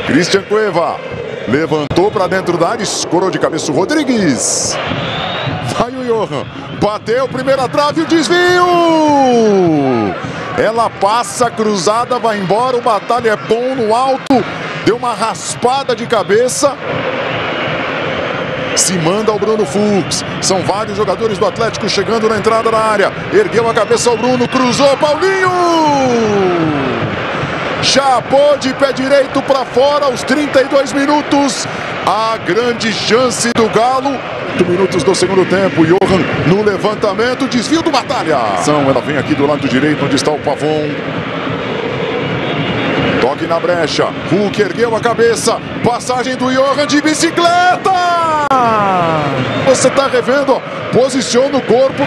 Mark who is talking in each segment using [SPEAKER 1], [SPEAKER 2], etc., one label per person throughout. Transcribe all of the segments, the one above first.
[SPEAKER 1] Christian Cueva levantou para dentro da área, escorou de cabeça o Rodrigues. Vai o Johan, bateu, primeira trave, o desvio. Ela passa, cruzada, vai embora, o Batalha é bom no alto, deu uma raspada de cabeça. Se manda ao Bruno Fux. São vários jogadores do Atlético chegando na entrada da área. Ergueu a cabeça ao Bruno, cruzou, Paulinho! Chapou de pé direito para fora aos 32 minutos. A grande chance do Galo. 8 minutos do segundo tempo. Johan no levantamento, desvio do Batalha. Ela vem aqui do lado direito, onde está o Pavon. Toque na brecha. Hulk ergueu a cabeça. Passagem do Johan de bicicleta. Você está revendo, ó. Posiciona o corpo.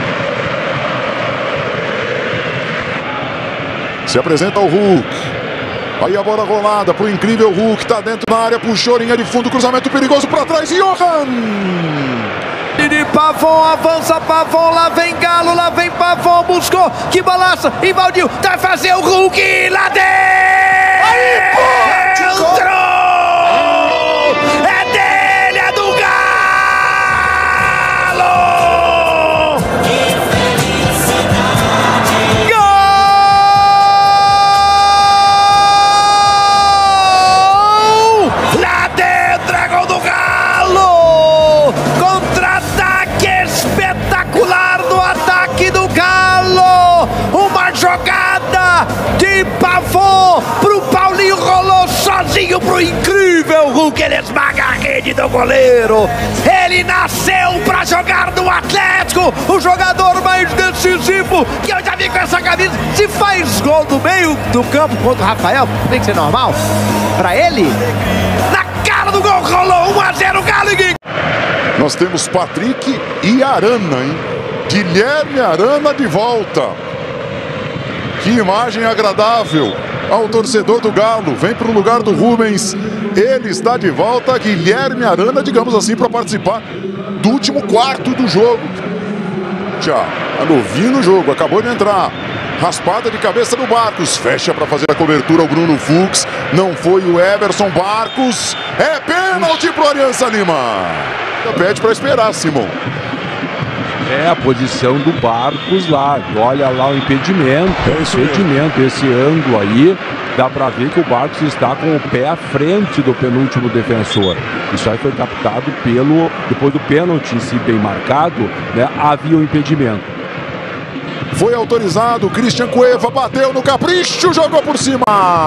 [SPEAKER 1] Se apresenta o Hulk. Aí a bola rolada pro incrível Hulk. Tá dentro da área, puxou linha de fundo. Cruzamento perigoso para trás. Johan!
[SPEAKER 2] De Pavon, avança Pavon, lá vem Galo, lá vem Pavon, buscou, que balaça, invadiu, vai fazer o Hulk, lá dentro! É dele, é do Galo! Gol! Lá dentro é gol do Galo! Contra-ataque espetacular do ataque do Galo! Uma jogada de Pavon pro Paulinho, rolou sozinho pro incrível Hulk, ele esmaga a rede do goleiro. Ele nasceu pra jogar no Atlético, o jogador mais decisivo que eu já vi com essa camisa. Se faz gol no meio do campo contra o Rafael, tem que ser normal pra ele. Na cara do gol, rolou 1-0 Galo.
[SPEAKER 1] Nós temos Patrick e Arana, hein? Guilherme Arana de volta. Que imagem agradável ao torcedor do Galo. Vem para o lugar do Rubens. Ele está de volta, Guilherme Arana, digamos assim, para participar do último quarto do jogo. Já, tá novinho no jogo, acabou de entrar. Raspada de cabeça do Barcos. Fecha para fazer a cobertura o Bruno Fux. Não foi o Everson. Barcos. É pênalti pro Aliança Lima. Pede para esperar, Simon.
[SPEAKER 3] É a posição do Barcos lá. Olha lá o impedimento. Esse ângulo aí. Dá para ver que o Barcos está com o pé à frente do penúltimo defensor. Isso aí foi captado depois do pênalti em si bem marcado, né? Havia um impedimento.
[SPEAKER 1] Foi autorizado, Christian Cueva bateu no capricho, jogou por cima.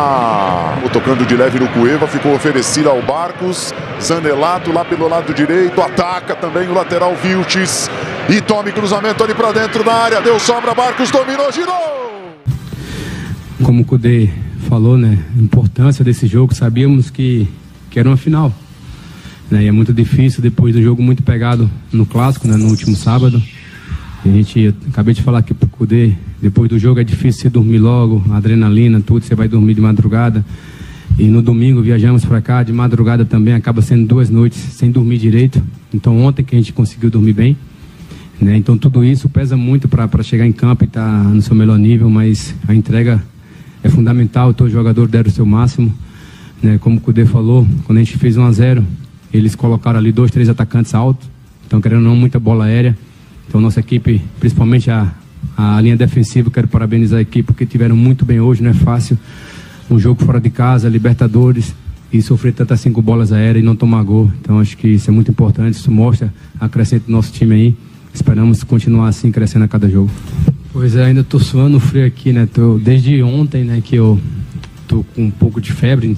[SPEAKER 1] Tocando de leve no Cueva, ficou oferecido ao Barcos. Zanelato lá pelo lado direito, ataca também o lateral Vilches. E tome cruzamento ali para dentro da área, deu sobra, Barcos dominou, girou.
[SPEAKER 4] Como o Cudê falou, né, a importância desse jogo, sabíamos que era uma final. Né, e é muito difícil depois do jogo muito pegado no Clássico, né, no último sábado. Acabei de falar aqui pro Cudê, depois do jogo é difícil você dormir logo, adrenalina, tudo, você vai dormir de madrugada. E no domingo viajamos para cá, de madrugada também, acaba sendo 2 noites sem dormir direito. Então ontem que a gente conseguiu dormir bem, né? Então tudo isso pesa muito para chegar em campo e estar no seu melhor nível, mas a entrega é fundamental, todos os jogadores deram o seu máximo. Né? Como o Cudê falou, quando a gente fez 1-0, eles colocaram ali 2, 3 atacantes altos, então querendo ou não, muita bola aérea. Então nossa equipe, principalmente a linha defensiva, quero parabenizar a equipe porque tiveram muito bem hoje, não é fácil. Um jogo fora de casa, Libertadores, e sofrer tantas 5 bolas aéreas e não tomar gol. Então acho que isso é muito importante, isso mostra a crescente do nosso time aí. Esperamos continuar assim, crescendo a cada jogo. Pois é, ainda tô suando frio aqui, né? Desde ontem, né, que eu tô com um pouco de febre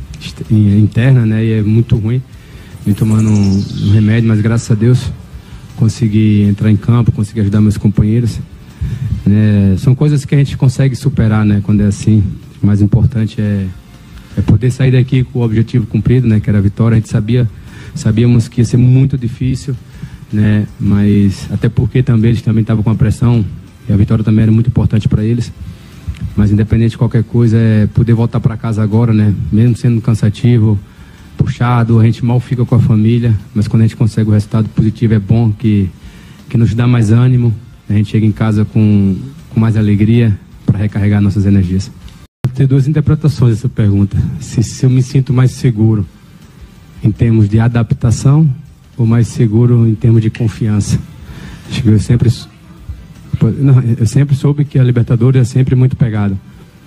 [SPEAKER 4] interna, né? E é muito ruim. Vim tomando um remédio, mas graças a Deus consegui entrar em campo, consegui ajudar meus companheiros. Né? São coisas que a gente consegue superar, né? Quando é assim. O mais importante é poder sair daqui com o objetivo cumprido, né? Que era a vitória. A gente sabíamos que ia ser muito difícil, né? Mas até porque também eles também estavam com a pressão e a vitória também era muito importante para eles. Mas independente de qualquer coisa, é poder voltar para casa agora, né? Mesmo sendo cansativo, puxado, a gente mal fica com a família, mas quando a gente consegue o resultado positivo é bom, que nos dá mais ânimo, a gente chega em casa com mais alegria para recarregar nossas energias. ter duas interpretações dessa pergunta. Se eu me sinto mais seguro em termos de adaptação ou mais seguro em termos de confiança. Acho que eu sempre soube que a Libertadores é sempre muito pegada,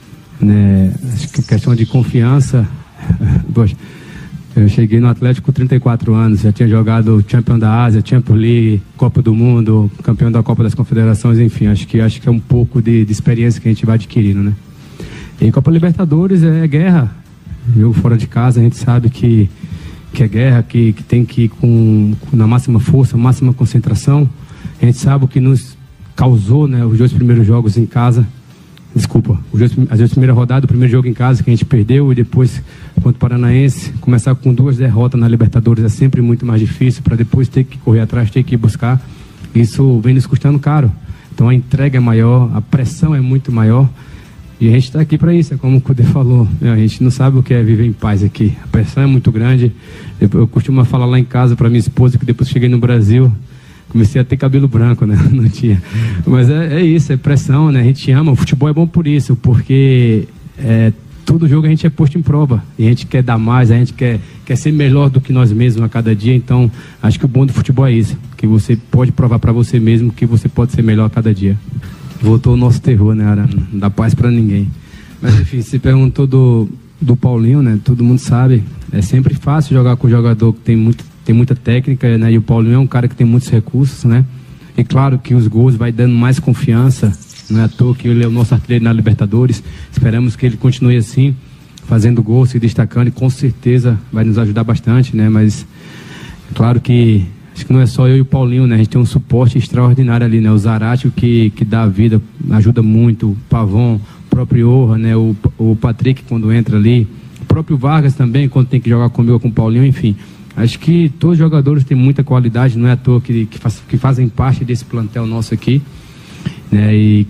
[SPEAKER 4] né? Acho que a questão de confiança... Poxa, eu cheguei no Atlético com 34 anos, já tinha jogado Champions da Ásia, Champions League, Copa do Mundo, campeão da Copa das Confederações, enfim, acho que é um pouco de experiência que a gente vai adquirindo, né? E Copa Libertadores é guerra, jogo fora de casa, a gente sabe que é guerra, que tem que ir na máxima força, máxima concentração. A gente sabe o que nos causou, né, os 2 primeiros jogos em casa. Desculpa, as 2 primeiras rodadas, o primeiro jogo em casa que a gente perdeu e depois contra o Paranaense, começar com 2 derrotas na Libertadores é sempre muito mais difícil, para depois ter que correr atrás, ter que ir buscar. Isso vem nos custando caro. Então a entrega é maior, a pressão é muito maior e a gente está aqui para isso, é como o Cudê falou, a gente não sabe o que é viver em paz aqui. A pressão é muito grande. Eu costumo falar lá em casa para minha esposa que depois cheguei no Brasil, comecei a ter cabelo branco, né? Não tinha. Mas é isso, é pressão, né? A gente ama, o futebol é bom por isso, porque todo jogo a gente é posto em prova. E a gente quer dar mais, a gente quer ser melhor do que nós mesmos a cada dia. Então, acho que o bom do futebol é isso, que você pode provar para você mesmo que você pode ser melhor a cada dia. Voltou o nosso terror, né, Arana? Não dá paz para ninguém. Mas, enfim, você perguntou do Paulinho, né? Todo mundo sabe, é sempre fácil jogar com um jogador que tem muita técnica, né? E o Paulinho é um cara que tem muitos recursos, né? E claro que os gols vai dando mais confiança, não é à toa que ele é o nosso artilheiro na Libertadores. Esperamos que ele continue assim, fazendo gols, se destacando, e com certeza vai nos ajudar bastante, né? Mas claro que acho que não é só eu e o Paulinho, né? A gente tem um suporte extraordinário ali, né? O Zaratio que dá a vida, ajuda muito, o Pavon, o próprio Orra, né? O Patrick quando entra ali, o próprio Vargas também quando tem que jogar comigo ou com o Paulinho, enfim. Acho que todos os jogadores têm muita qualidade, não é à toa que fazem parte desse plantel nosso aqui, né? E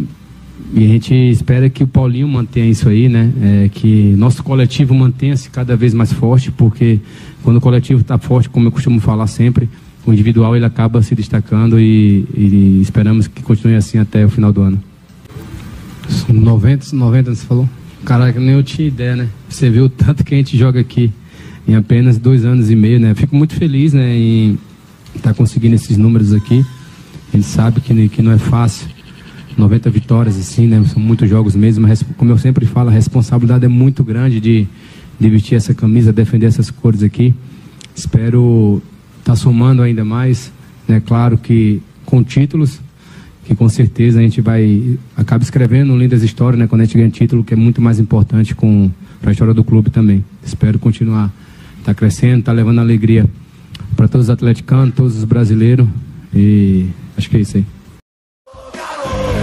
[SPEAKER 4] a gente espera que o Paulinho mantenha isso aí, né? Que nosso coletivo mantenha-se cada vez mais forte, porque quando o coletivo está forte, como eu costumo falar sempre, o individual ele acaba se destacando e esperamos que continue assim até o final do ano. 90 você falou? Caraca, nem eu tinha ideia, né? Você viu o tanto que a gente joga aqui em apenas 2 anos e meio, né? Fico muito feliz, né, em estar conseguindo esses números aqui. A gente sabe que não é fácil. 90 vitórias, assim, né? São muitos jogos mesmo, mas como eu sempre falo, a responsabilidade é muito grande de vestir essa camisa, defender essas cores aqui. Espero estar somando ainda mais, né? Claro que com títulos, que com certeza a gente acaba escrevendo lindas histórias, né? Quando a gente ganha título, que é muito mais importante para a história do clube também. Espero continuar, tá crescendo, tá levando alegria para todos os atleticanos, todos os brasileiros, e acho que é isso aí.